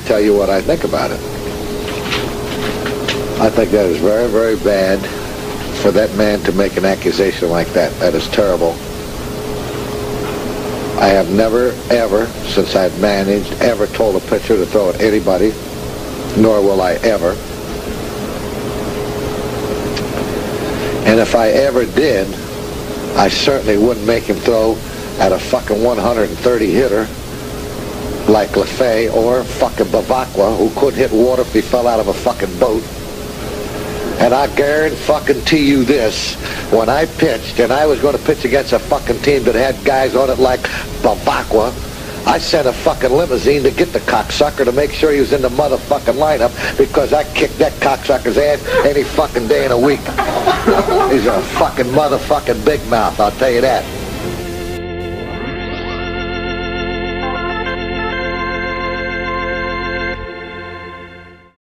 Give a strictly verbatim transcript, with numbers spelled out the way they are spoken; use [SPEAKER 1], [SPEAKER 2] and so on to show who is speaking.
[SPEAKER 1] tell you what I think about it. I think that is very, very bad for that man to make an accusation like that. That is terrible. I have never, ever, since I've managed, ever told a pitcher to throw at anybody, nor will I ever. And if I ever did, I certainly wouldn't make him throw at a fucking one hundred thirty hitter like LaFay or fucking Bavacqua, who couldn't hit water if he fell out of a fucking boat. And I guarantee you this, when I pitched, and I was going to pitch against a fucking team that had guys on it like Bavacqua, I sent a fucking limousine to get the cocksucker to make sure he was in the motherfucking lineup, because I kicked that cocksucker's ass any fucking day in a week. He's a fucking motherfucking big mouth, I'll tell you that.